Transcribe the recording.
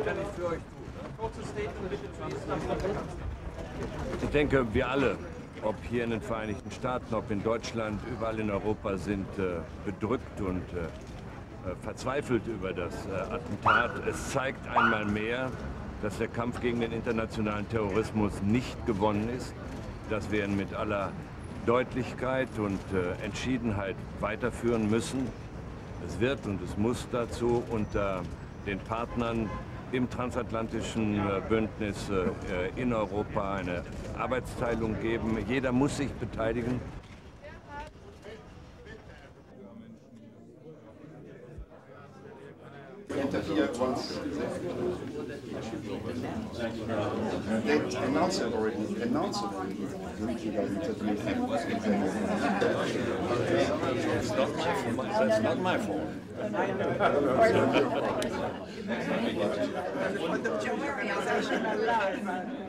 kann ich für euch tun? Kurzes Statement bitte zu Istanbul. Ich denke, wir alle, ob hier in den Vereinigten Staaten, ob in Deutschland, überall in Europa, sind bedrückt und verzweifelt über das Attentat. Es zeigt einmal mehr, dass der Kampf gegen den internationalen Terrorismus nicht gewonnen ist, dass wir ihn mit aller Deutlichkeit und Entschiedenheit weiterführen müssen. Es wird und es muss dazu unter den Partnern im transatlantischen Bündnis in Europa eine Arbeitsteilung geben. Jeder muss sich beteiligen. Interfere once. They announced it already. That's not my fault. The organization alive.